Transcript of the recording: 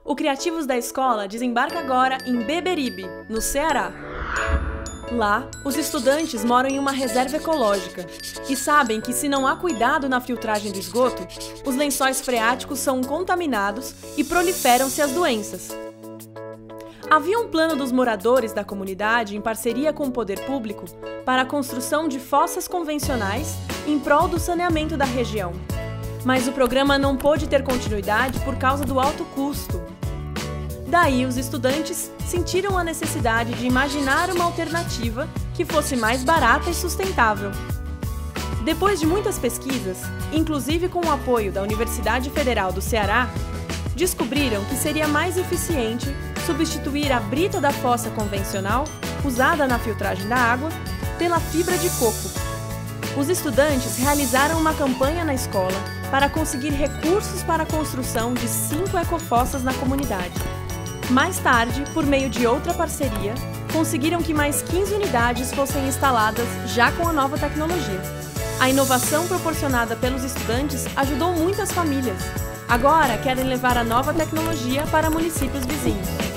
O Criativos da Escola desembarca agora em Beberibe, no Ceará. Lá, os estudantes moram em uma reserva ecológica e sabem que, se não há cuidado na filtragem do esgoto, os lençóis freáticos são contaminados e proliferam-se as doenças. Havia um plano dos moradores da comunidade, em parceria com o poder público, para a construção de fossas convencionais em prol do saneamento da região. Mas o programa não pôde ter continuidade por causa do alto custo. Daí, os estudantes sentiram a necessidade de imaginar uma alternativa que fosse mais barata e sustentável. Depois de muitas pesquisas, inclusive com o apoio da Universidade Federal do Ceará, descobriram que seria mais eficiente substituir a brita da fossa convencional, usada na filtragem da água, pela fibra de coco. Os estudantes realizaram uma campanha na escola para conseguir recursos para a construção de 5 ecofossas na comunidade. Mais tarde, por meio de outra parceria, conseguiram que mais 15 unidades fossem instaladas já com a nova tecnologia. A inovação proporcionada pelos estudantes ajudou muitas famílias. Agora querem levar a nova tecnologia para municípios vizinhos.